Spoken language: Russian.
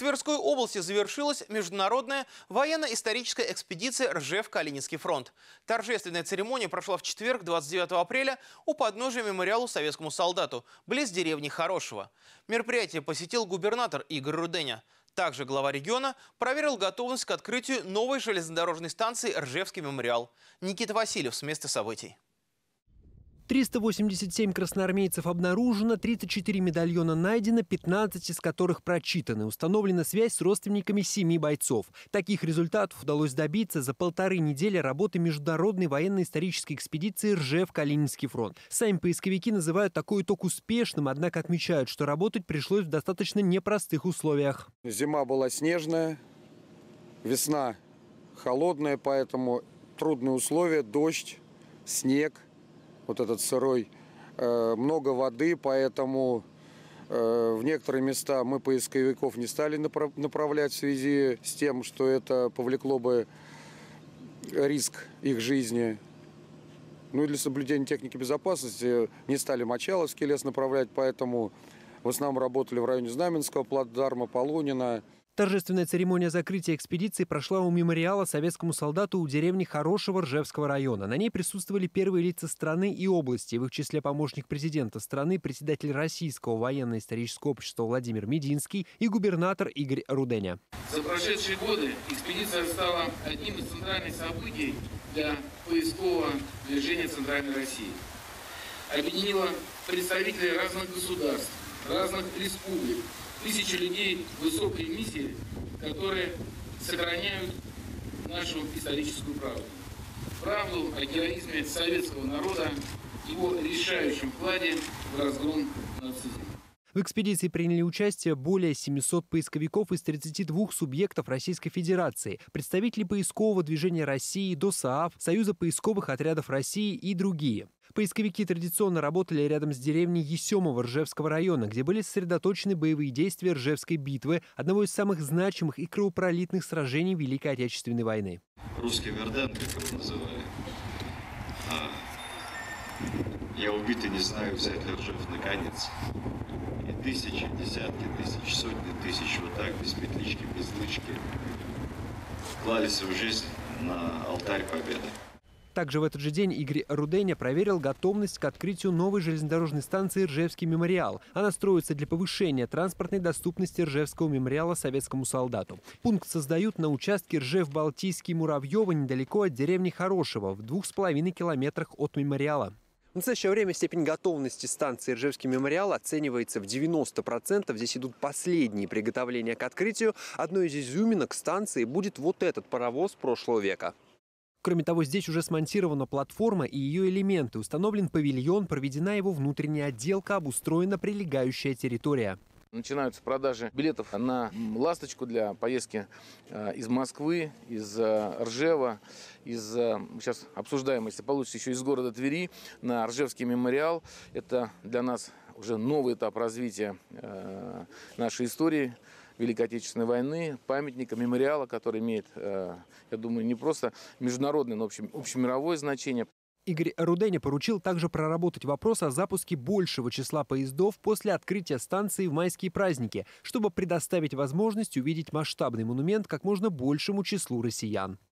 Тверской области завершилась международная военно-историческая экспедиция Ржев-Калининский фронт. Торжественная церемония прошла в четверг, 29 апреля, у подножия мемориалу советскому солдату, близ деревни Хорошево. Мероприятие посетил губернатор Игорь Руденя. Также глава региона проверил готовность к открытию новой железнодорожной станции «Ржевский мемориал». Никита Васильев с места событий. 387 красноармейцев обнаружено, 34 медальона найдено, 15 из которых прочитаны. Установлена связь с родственниками 7 бойцов. Таких результатов удалось добиться за 1,5 недели работы международной военно-исторической экспедиции «Ржев-Калининский фронт». Сами поисковики называют такой итог успешным, однако отмечают, что работать пришлось в достаточно непростых условиях. Зима была снежная, весна холодная, поэтому трудные условия, дождь, снег. Вот этот сырой, много воды, поэтому в некоторые места мы поисковиков не стали направлять в связи с тем, что это повлекло бы риск их жизни. Ну и для соблюдения техники безопасности не стали Мочаловский лес направлять, поэтому в основном работали в районе Знаменского плацдарма, Полунина. Торжественная церемония закрытия экспедиции прошла у мемориала советскому солдату у деревни Хорошево Ржевского района. На ней присутствовали первые лица страны и области, в их числе помощник президента страны, председатель Российского военно-исторического общества Владимир Мединский и губернатор Игорь Руденя. За прошедшие годы экспедиция стала одним из центральных событий для поискового движения Центральной России. Объединила представителей разных государств, разных республик, тысячи людей высокой миссии, которые сохраняют нашу историческую правду. Правду о героизме советского народа, его решающем вкладе в разгром нацизма. В экспедиции приняли участие более 700 поисковиков из 32 субъектов Российской Федерации, представители поискового движения России, ДОСААФ, Союза поисковых отрядов России и другие. Поисковики традиционно работали рядом с деревней Есемово Ржевского района, где были сосредоточены боевые действия Ржевской битвы, одного из самых значимых и кровопролитных сражений Великой Отечественной войны. Русский Верден, как его называли. Я убитый, не знаю, взять ли Ржев наконец. И тысячи, десятки тысяч, сотни тысяч вот так, без петлички, без лычки, клали свою жизнь на алтарь победы. Также в этот же день Игорь Руденя проверил готовность к открытию новой железнодорожной станции «Ржевский мемориал». Она строится для повышения транспортной доступности Ржевского мемориала советскому солдату. Пункт создают на участке Ржев-Балтийский-Муравьево недалеко от деревни Хорошево, в 2,5 километрах от мемориала. В настоящее время степень готовности станции «Ржевский мемориал» оценивается в 90%. Здесь идут последние приготовления к открытию. Одной из изюминок станции будет вот этот паровоз прошлого века. Кроме того, здесь уже смонтирована платформа и ее элементы. Установлен павильон, проведена его внутренняя отделка, обустроена прилегающая территория. Начинаются продажи билетов на «Ласточку» для поездки из Москвы, из Ржева, сейчас обсуждаем, если получится, еще из города Твери на Ржевский мемориал. Это для нас уже новый этап развития нашей истории Великой Отечественной войны, памятника, мемориала, который имеет, я думаю, не просто международное, но общемировое значение. Игорь Руденя поручил также проработать вопрос о запуске большего числа поездов после открытия станции в майские праздники, чтобы предоставить возможность увидеть масштабный монумент как можно большему числу россиян.